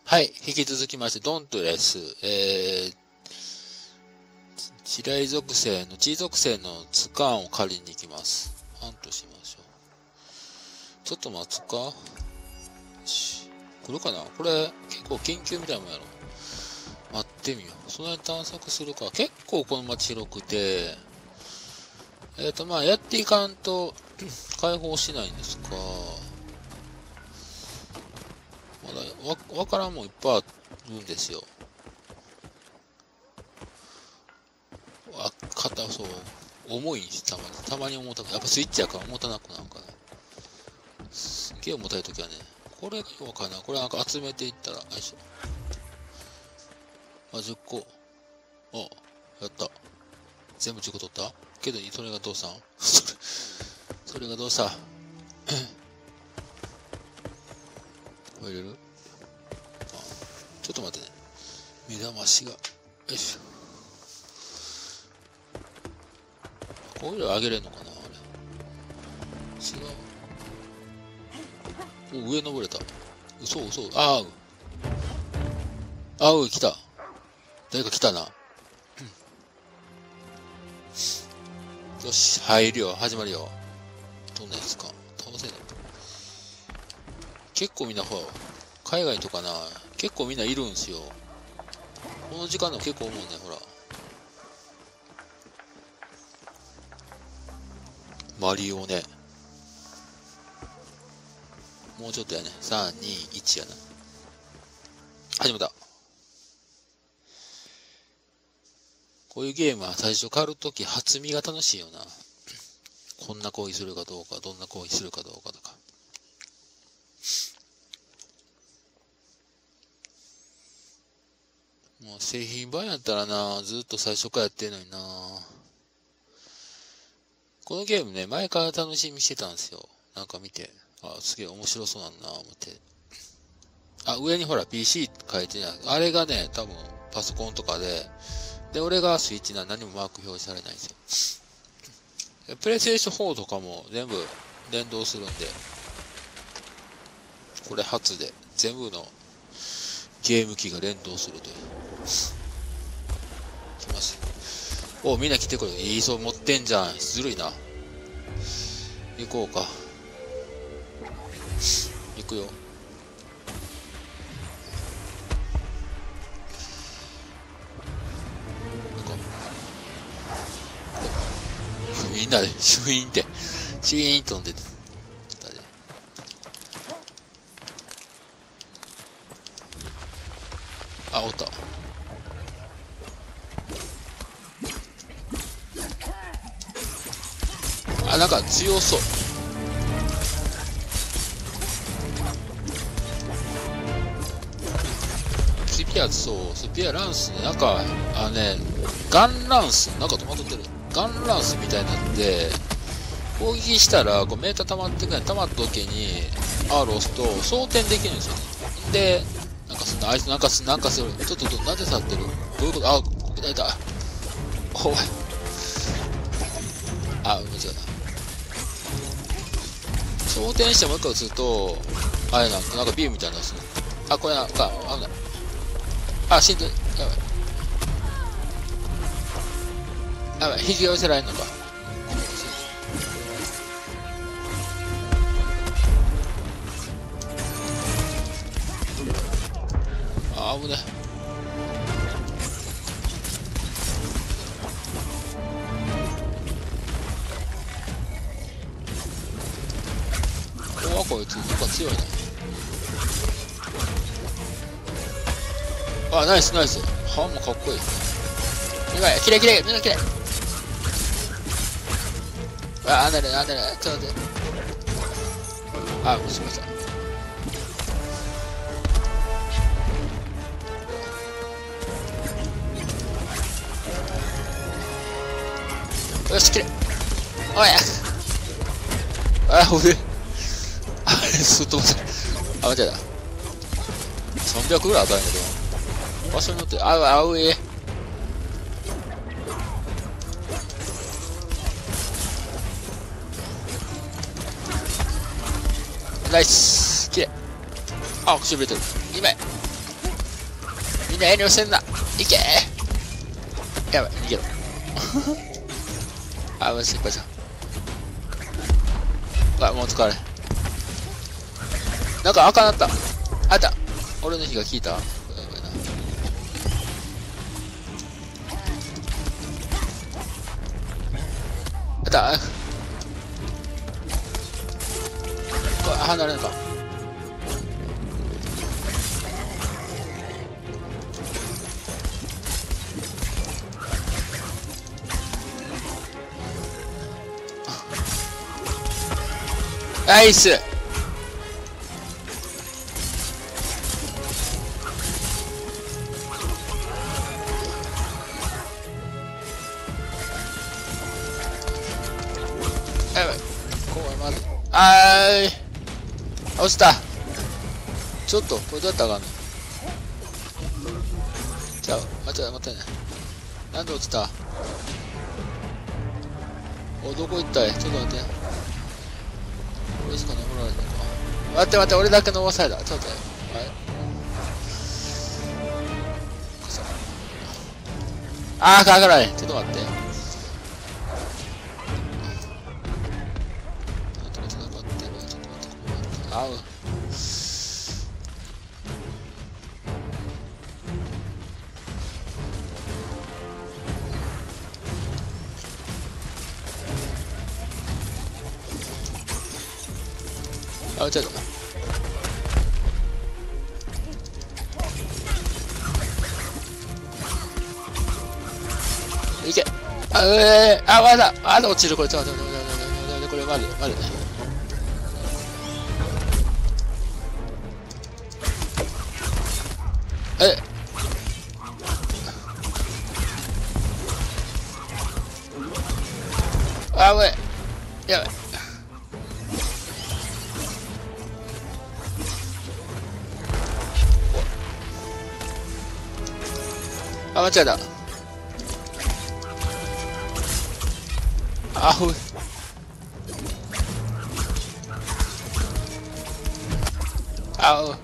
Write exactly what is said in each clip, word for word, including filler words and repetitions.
はい、引き続きまして、ドントレス、えー、地雷属性の、地属性のツカンを借りに行きます。ハントしましょう。ちょっと待つか。よし。来るかなこれ、結構研究みたいなもんやろ。待ってみよう。その辺探索するか。結構この街広くて、えっと、まあ、やっていかんと、解放しないんですか。まだわ、わからんもんいっぱいあるんですよ。あ、肩、そう、重いし、たまに。たまに重たく、やっぱスイッチやから重たなくなるかな。すっげえ重たいときはね、これがようかな。これなんか集めていったら、よいしょ。あ、じゅっこ。あ、やった。全部じゅっこ取ったけど、それがどうさんそれ、それがどうさこれ入れるあ、ちょっと待ってね。目玉足が。よいしょ。こういうの上げれんのかなあれ。違う。お、上登れた。嘘嘘。あう。あう、来た。誰か来たな。よし、入るよ。始まるよ。どんなやつか。倒せない。結構みんな、ほら、海外とかな、結構みんないるんすよ。この時間の結構思うね、ほら。マリオね。もうちょっとやね。さん、に、いちやな。始まった。こういうゲームは最初狩るとき初見が楽しいよな。こんな行為するかどうか、どんな行為するかどうかとか。もう製品版やったらな、ずっと最初からやってんのにな。このゲームね、前から楽しみにしてたんですよ。なんか見て。あ、すげえ面白そうなんだな、思って。あ、上にほら ピーシー 書いてない。あれがね、多分パソコンとかで、で、俺がスイッチな何もマーク表示されないんですよ。プレイステーションフォーとかも全部連動するんで、これ初で全部のゲーム機が連動するという。来ます。お、みんな来てくれ。いいそう持ってんじゃん。ずるいな。行こうか。行くよ。みんなでシュイーンってシュイーンと飛んでてあ、おった。あ、なんか強そう。スピアそうスピアランスね、なんかあのねガンランスなんか止まっとってる。ガンランスみたいになって攻撃したらこうメーター溜まってくる。溜まった時に R を押すと装填できるんですよね。でなんかすんなあいつなんかすなんかする。ちょっとなんで去ってる。どういうこと。あ、こけられた。おい、あ、間違えた。装填してもう一回撃つとあれなんかなんかビームみたいなのする。あ、これなんか危ない。あ、死んでる。やばいやばい。引き寄せられんのか。あ、危ね。おわ、こいつなんか強いな。あ、ナイスナイス。ハンもかっこいい。やばい、きれいきれい、みんなきれい。あ、あんだね、あんだね、ちょっと待って。あ、もしました。よし、きれい。おい。あ、おい。あれ、すっと待って。あ、間違えた。さんびゃくぐらい当たるんだけど。場所によって、あう、あうえ。ナイス。きれい。あ、くしびれてる。にまい。 んな遠慮せんな。いけー。やばい、逃げろ。あ、マジ失敗した。あ、もう疲れ。なんか赤なった。あった。俺の火が効いた。やばいな。あった。これ離れるか。ナイス。やばい。これまずあーい落ちた。ちょっとこれどうやったらあかんの。じゃあ待って待ってね。なんで落ちた。おどこ行ったい。ちょっと待って。これしか登られないのか。待って待って、俺だけ登された。ちょっと待って。あー、かからない。ちょっと待って。ちょっと待って、ちょっと待って、ちょっと待って。合う。あ、ちょっと。いけ。あ、えー、あ、まだ、まだ落ちる、これ、ちょっと、ちょっと、ちょっと、これ、まる、まる。え。あ、ごめん。やばい。あ、間違えた。あ、ふい。あう。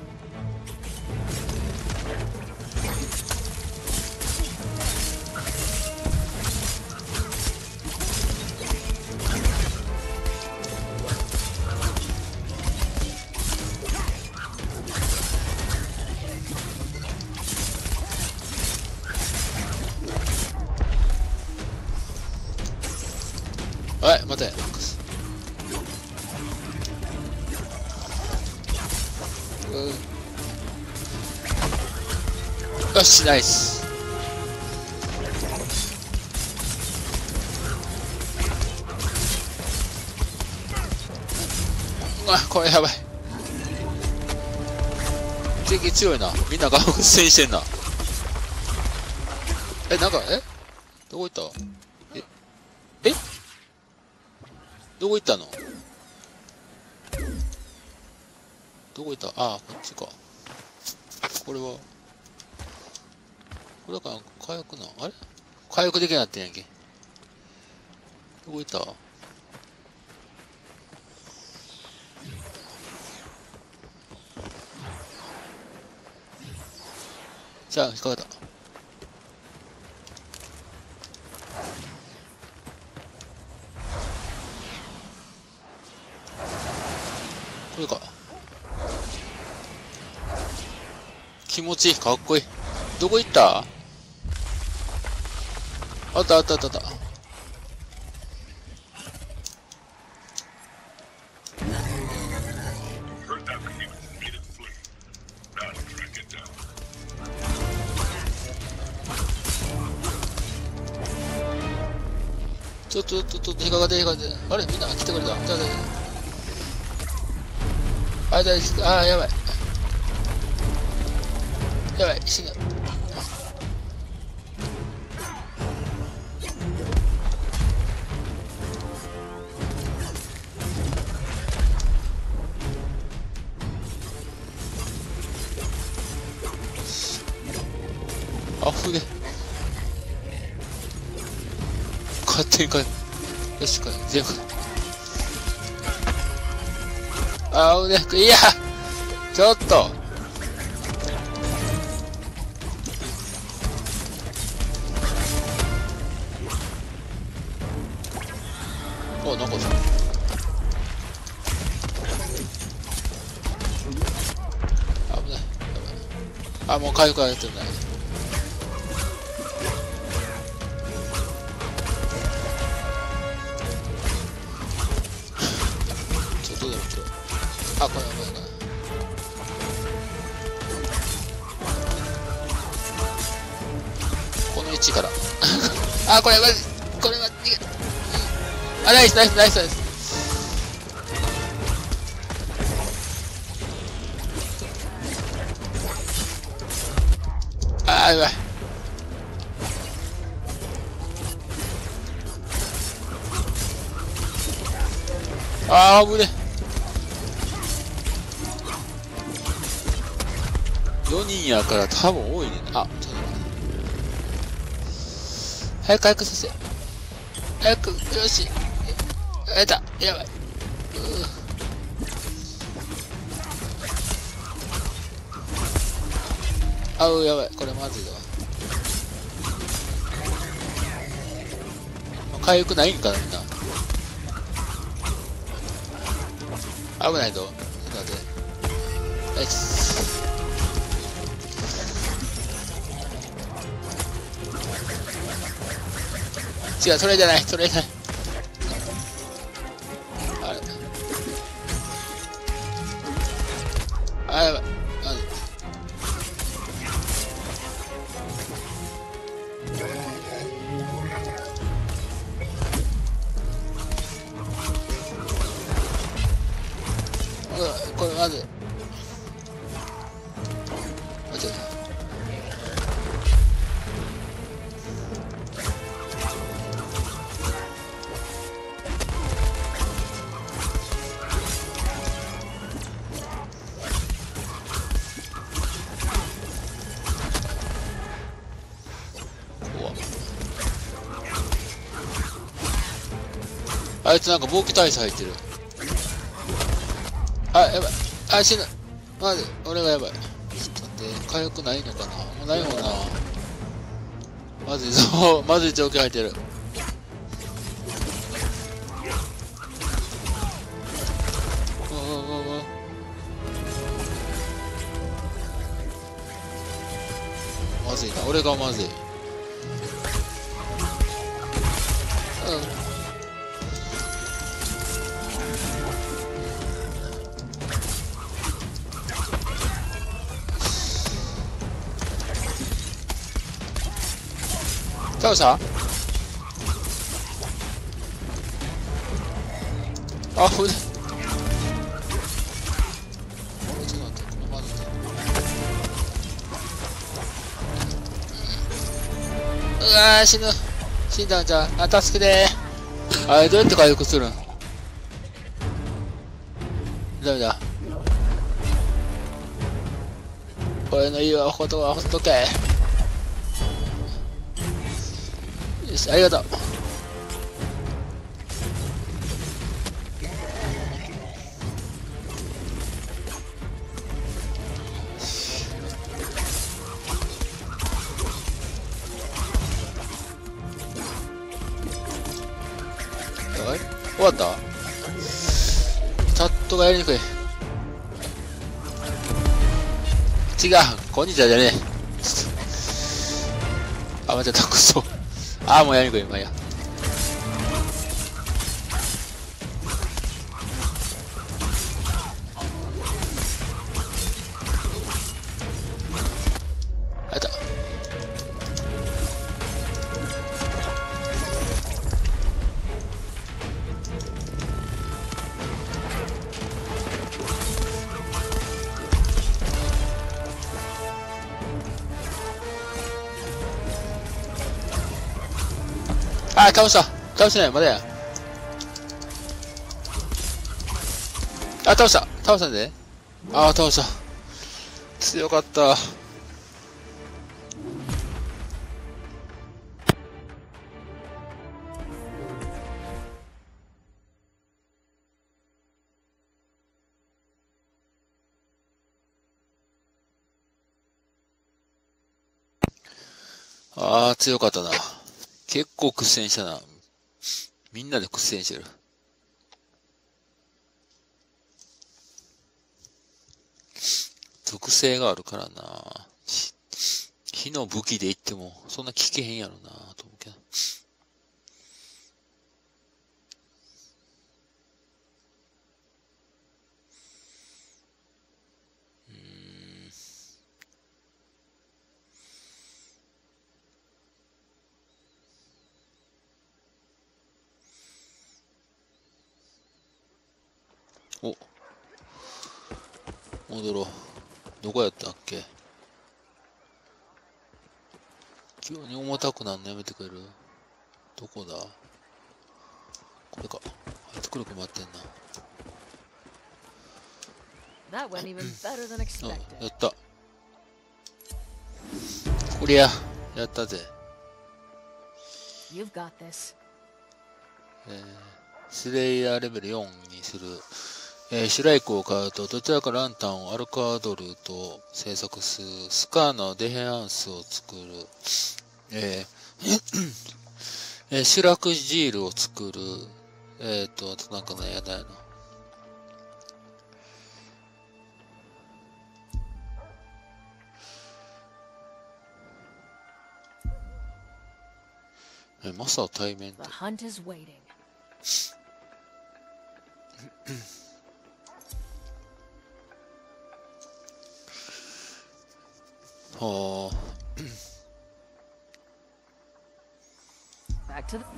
はい、待て。よし、ナイス。うわ、これやばい。敵強いな。みんなが苦戦してんな。え、なんか、えどこ行ったええどこ行ったの。どこ行った。ああ、こっちか。これはこれだから回復な。あれ回復できなってんやんけ。どこ行った。じゃあ引っかかった。これか。気持ちいい。かっこいい。どこ行った。あったあったあったあった。ちょっとちょっとちょっと引っかかって引っかかって。あれみんな来てくれた。じゃあじゃあ。あ、じゃあ、あー、やばい。やばい、死ぬ。あふれ。勝手にかよしか全部あうねいやちょっと危ない。あ、もう回復が出てない。ちょっとでもちょっと。あ、これ危ないな。この位置から。あ、これマジ、これは逃げ。あ、ナイスナイスナイスナイス。あー、やばい。あー、危ねえ。よにんやから多分多いね。あ、ちょっと待って。早く早くさせ。早く、よし。やった。やばい。あう、やばい。これまずいわ。回復ないんかな、みんな。危ないぞ。ちょっと待って。ナイス。違う、それじゃない、それじゃない。あれ。あ、やばい。まずい。これまずい。あ、ちょっと。あいつなんか防御耐性入ってる。あ、やばい。あ、死ぬ。まずい。俺がやばい。ちょっと待って。回復ないのかな。もうないもんな。まずいぞ。まずい状況入ってる。おおおお。まずいな。俺がまずい。うん。倒した？あ、ふね。ちょっと待って、このまずい。うわー、死ぬ。死んだんじゃん。あ、助けてー。あれ、どうやって回復するん？ダメだ。俺の言うことはほっとけ。よし、ありがとう。はい、終わった？チャットがやりにくい。違う、こんにちはじゃねえ。あ、間違った、くそ。あー、もうやりにくい、まあいいや。やった。あー、倒した。倒してない、まだや。あ、倒した。倒したんで。あー、倒した。強かった。あー、強かったな。結構苦戦したな。みんなで苦戦してる。 属性があるからな。火の武器で言っても、そんな効けへんやろな、と思うけど。うーん。お。戻ろう。どこやったっけ？急に重たくなるのやめてくれる？どこだ？これか。入ってくるか待ってんな。 That went even better than あ、 expected. やった。こりゃ、やったぜ。 You've got this. えー、スレイヤーレベルよんにする。えー、シュライクを買うと、どちらかランタンをアルカドルと製作する。スカーのデヘアンスを作る。えーえー、シュラクジールを作る。えーと、あとなんかね、やだやな。え、マサ対面って。 The hunt is waiting. はあ。 Back to the...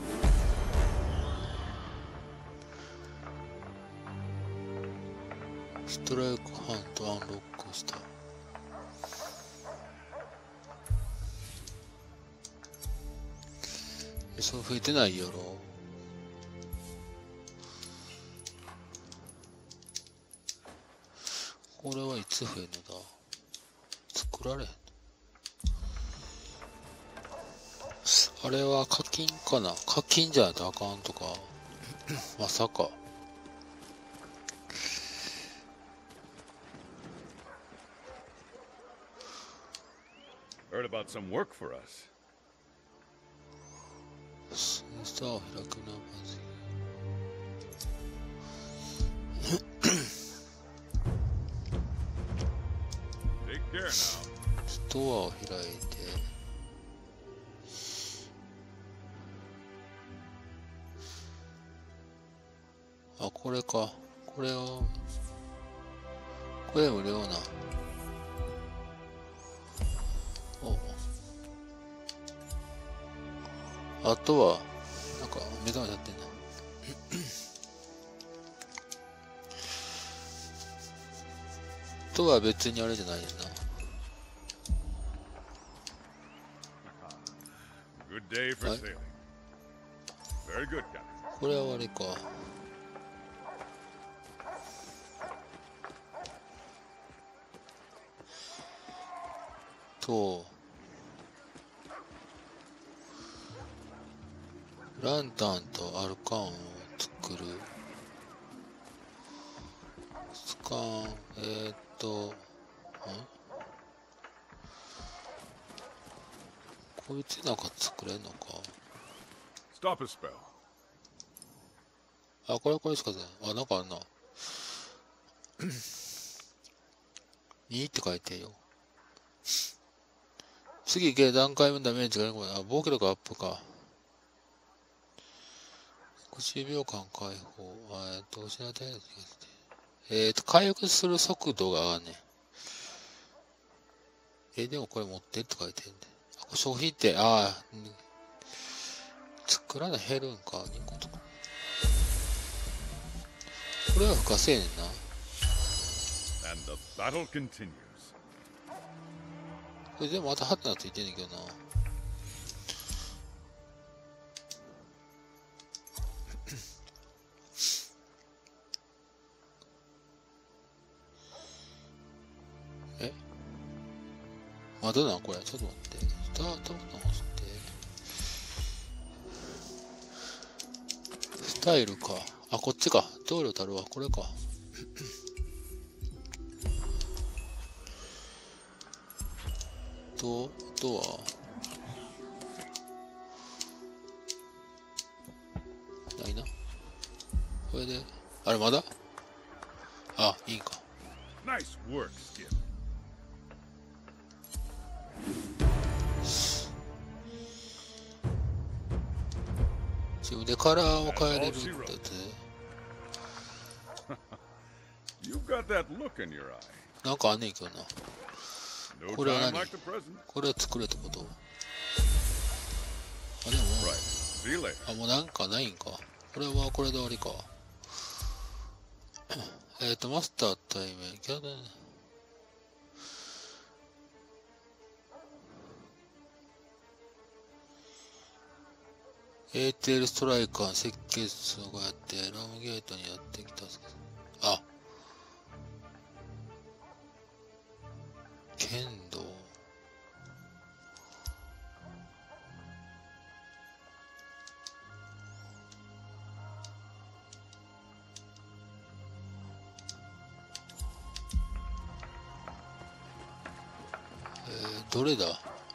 ストライクハントアンロックした。え、そう増えてないやろ。これはいつ増えるのだ。作られへんの。あれは課金かな。課金じゃないとあかんとか。まさか。 Heard about some work for us. スターを開くな、まずい。 Take care now. ストアを開いて。あ、これか。これを。これ無料な。お。あとは、なんか、目覚めになってんな。あとは別にあれじゃないねんな。 Good day for What? sailing. Very good, Captain. これは終わりか。と、ランタンとアルカンを作る。スカン、えー、っと、んこいつなんか作れんのか。 Stop a spell. あ、これこれしかない。あ、なんかあんな。にって書いてよ。次、下段階目のダメージがごめん。あ、防御力アップか。ろくじゅうびょうかん解放。あえっと、失ったやつえっと、回復する速度が上がんねん。え、でもこれ持ってって書いてるんで。あ、これ消費って、ああ、作らない減るんか、にことか。これは不可せえねんな。 And the battle continues. これでもまたハテナついてんねんけどな。えまだなこれ。ちょっと待って。スタートボタン押して。スタイルか。あ、こっちか。動量たるわ。これか。と、あとは、ないな。これで、あれまだあ、いいんか。 Nice work, Skip. 自分でカラーを変えれるってやつ。 You've got that look in your eye. なんかあんねんけどな。 No これは time 何？ like the present. これは作れってこと？あ、でも Right. See you later. あ、もうなんかないんか。これはこれで終わりか。えっと、マスター対面。キャドエーティーエル ストライカー、赤血がやって、ラムゲートにやってきた。あ、剣道。えー、どれだ？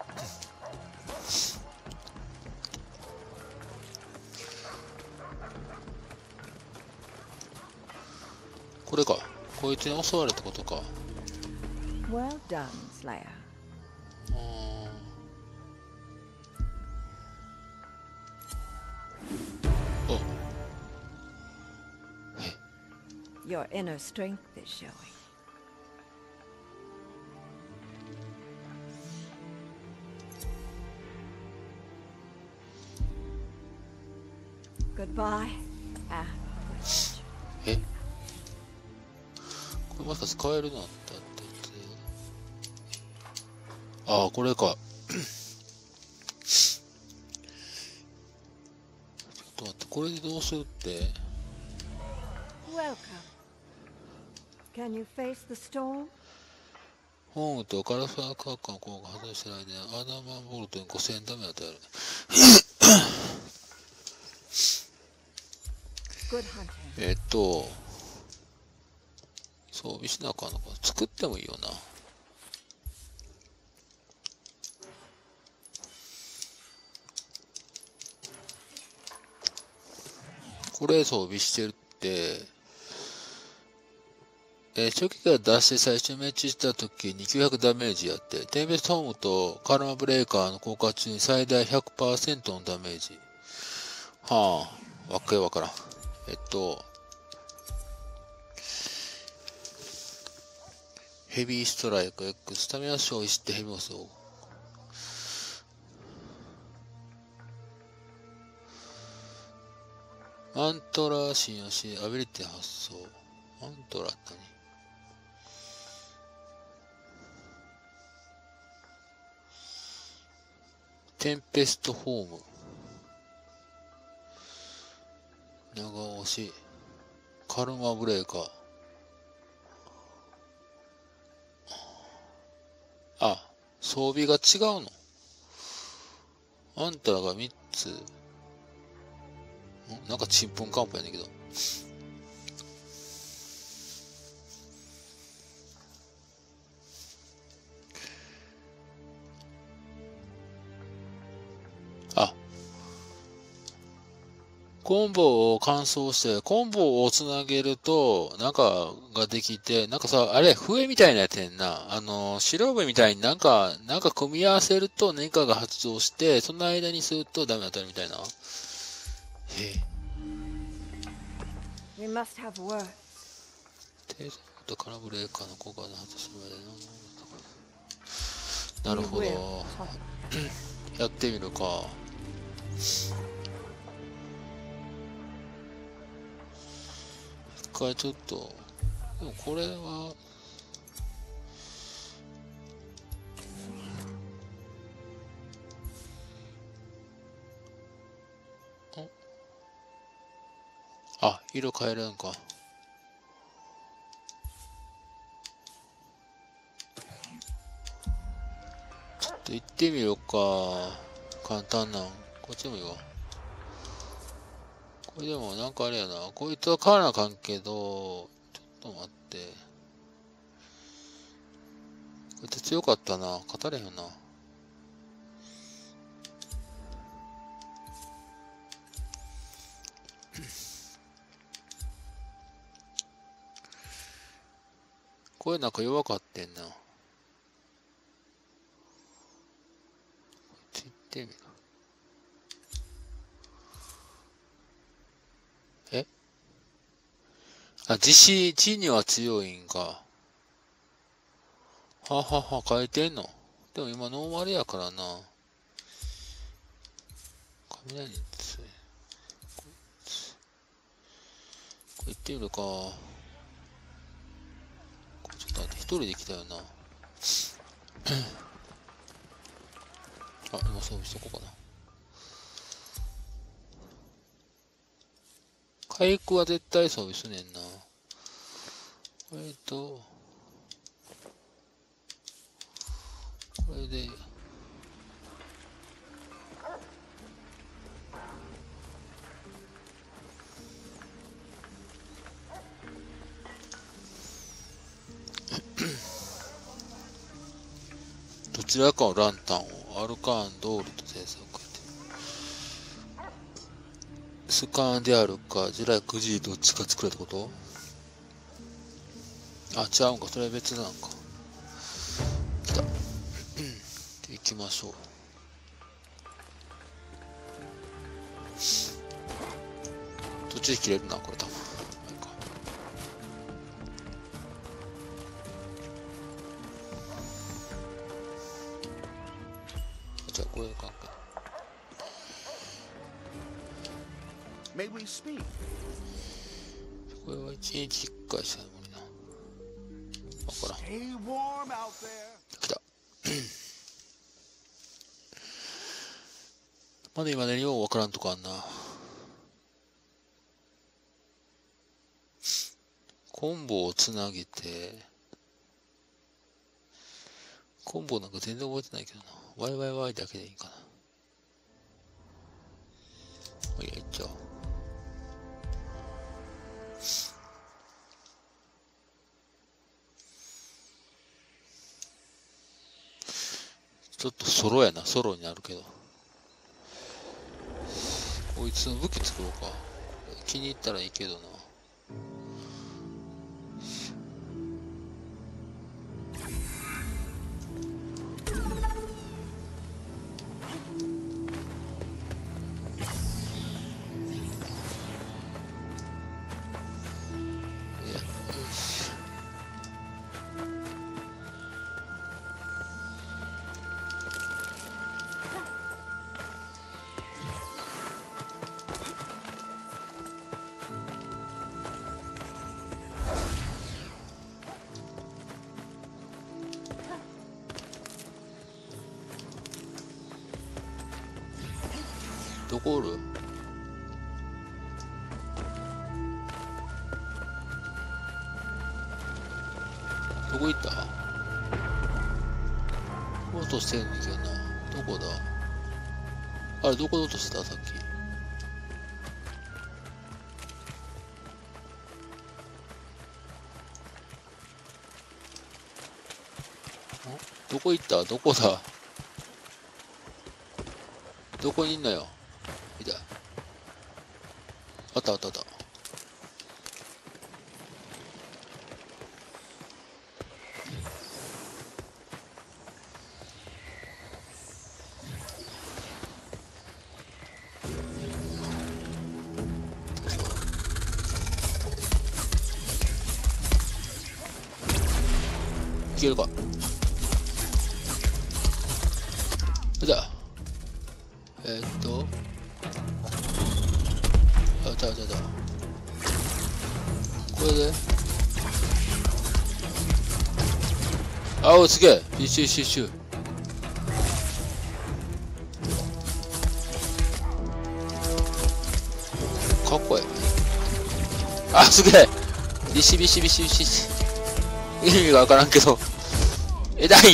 これか。こいつに襲われたことか。 Well done, Slayer. うーん。お。 Your inner strength is showing. Goodbye. Ah. え、これまさか使えるなってあってああ、これか。ちょっと待って、これでどうするって。 Welcome. Can you face the storm? ホームとカラファーカーカーの効果が発動してる間にアダマンボルトにごせんダメ与える。 Good hunting. えっと、装備しなあかんのか。作ってもいいよな。これ装備してるって、えー、初期から出して最初に命中した時にきゅうひゃくダメージやって、テンペストホームとカルマブレーカーの効果中に最大 ひゃくパーセント のダメージ。はあ、わっかりわからん。えっと、ヘビーストライク X、スタミナ消費してヘビーをそう。マントラー信用し、アビリティ発送。マントラーって何？テンペストホーム。長押し。カルマブレーカー。あ、装備が違うの。あんたらがみっつ。なんかちんぷんかんぷんやねんけど。あ、コンボを乾燥して、コンボをつなげると、なんかができて、なんかさ、あれ、笛みたいなやつやんな。あの、白笛みたいになんか、なんか組み合わせると何かが発動して、その間にするとダメだったみたいな。へえ。 We must have words. テーザーとカラブレーカーの効果の外すまでな。なるほど。やってみるか。一回ちょっと、でもこれは、あ、色変えるんか。ちょっと行ってみようか。簡単なん。こっちもいいわ。これでもなんかあれやな。こいつは変わらなあかんけど、ちょっと待って。こいつ強かったな。勝たれへんな。これなんか弱かってんな。 てみる。えあ、自死、地には強いんか。ははは、変えてんの。でも今ノーマルやからな。雷に強い。これいってみるか。これちょっと待って、一人で来たよな。あ、今装備しとこうかな。回復は絶対装備すねんな。えっと、これで、どちらかのランタンをアルカーンドールと制作。スカーンであるか、ジュライクジーどっちか作れってこと？あ、違うんか、それは別なんか。来た。うん。行きましょう。途中で切れるな、これ多分。じゃあ、これ関係。 May we speak? これは一日一回しか無理な。わからん。 Stay warm out there. 来た。まだ今ね、ようわからんとこあんな。コンボをつなげて、コンボなんか全然覚えてないけどな。ワイワイワイだけでいいかな。いや、いっちゃおう。ちょっとソロやな、ソロになるけど。こいつの武器作ろうか。気に入ったらいいけどな。どこおる？どこ行った？落としてんねんけどな。どこだ？あれどこで落としたさっき。どこ行った？どこだ？どこにいんのよ。いた。あったあったあった。いけるか。いた。えー、っとあったあったあった。これであおすげえ。一周一周一周。かっこいい。あすげえ。ビシビシビシビシ。意味がわからんけどえらい。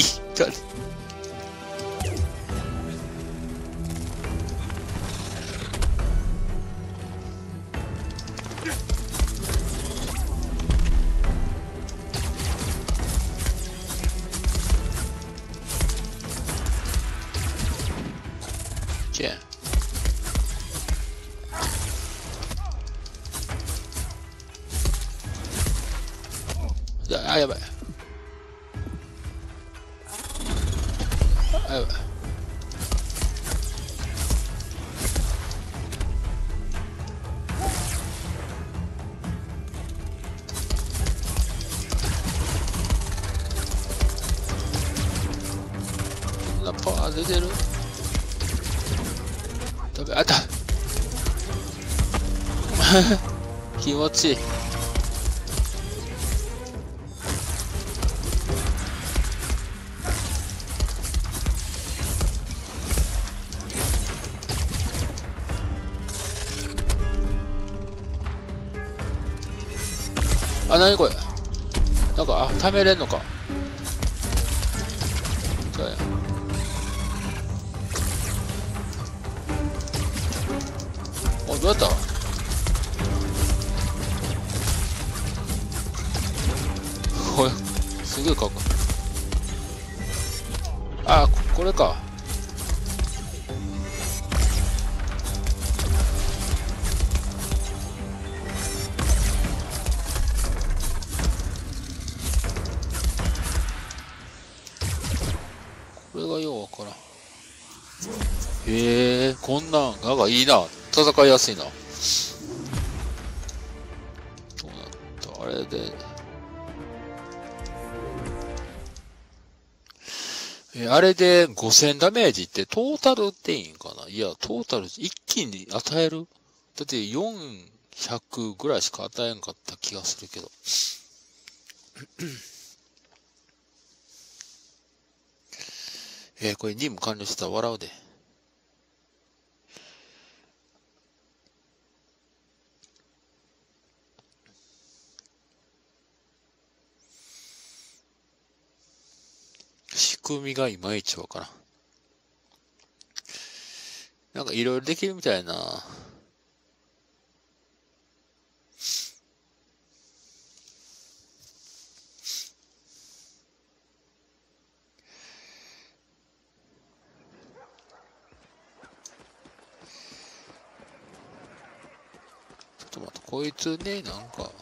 チェーン。あ、やばい。あ、やばい。 なパワー出てる。ダメ、あった気持ちいい。あ、なにこれ。なんか、あ、貯めれんのか。そうや。お、どうやったこれ、すげえかっこいい。あ、ここれか。これがようわからん。へえ、こんなん、なんかいいな。戦いやすいな。どうなったあれで。え、あれでごせんダメージってトータルっていいんかないや、トータル一気に与えるだってよんひゃくぐらいしか与えんかった気がするけど。えー、これ任務完了したら笑うで。仕組みがいまいちわからん。なんかいろいろできるみたいな。ちょっと待って、こいつね、なんか、こ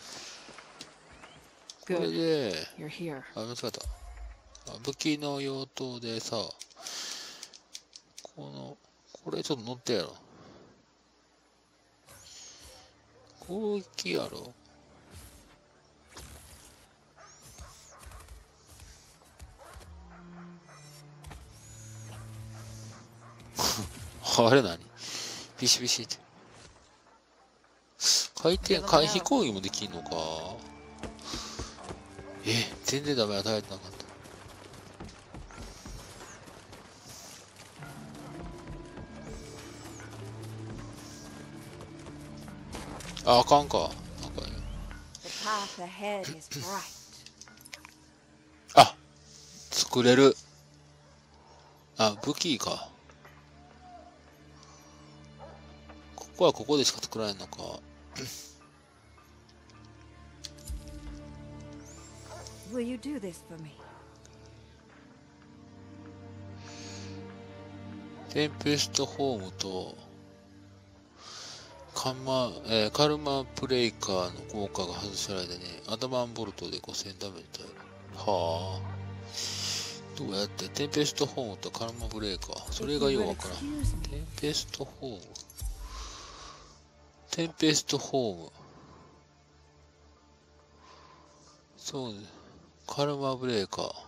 れ Good. で、 You're here. あ、間違った。あ、武器の用途でさ、この、これちょっと乗ってやろ。攻撃やろ。あれ何ビシビシって。回転、回避攻撃もできんのか。え、全然ダメ与えてなかった。あ、あかんか。なんか The path ahead is bright. あ、作れる。あ、武器か。ここはここでしか作らないのか。 Will you do this for me? テンペストホームとカンマ、えーカルマブレイカーの効果が外されてね、アダマンボルトでごせんダメージ与える。はあ。どうやってテンペストホームとカルマブレイカー。それがようわからん。テンペストホーム。テンペストホーム。そうね。カルマブレイカー。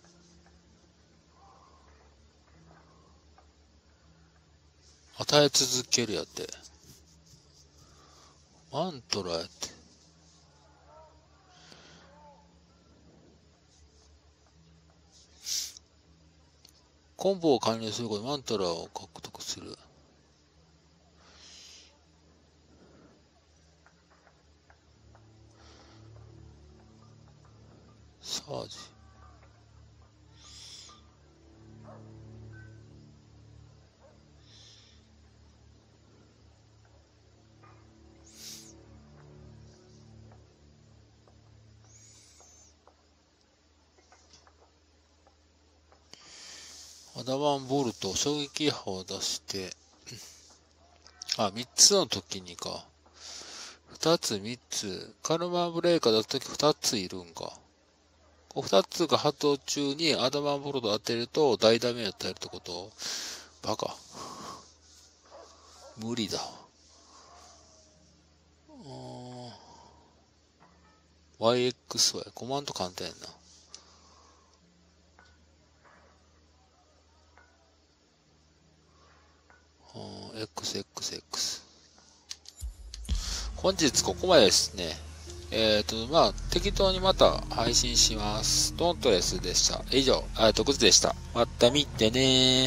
与え続けるやって。マントラやって。コンボを完了することでマントラを獲得する。サージ。アダマンボルト、衝撃波を出して、あ、みっつの時にか。ふたつ、みっつ。カルマブレイカーだった時ふたついるんか。ふたつが発動中にアダマンボルト当てると大ダメージ与えるってこと。バカ。無理だわ。ワイエックスワイ。コマンド簡単やんな。 XXX。本日ここまでですね。えっと、まあ、適当にまた配信します。トントレスでした。以上、あ、とくずでした。また見てねー。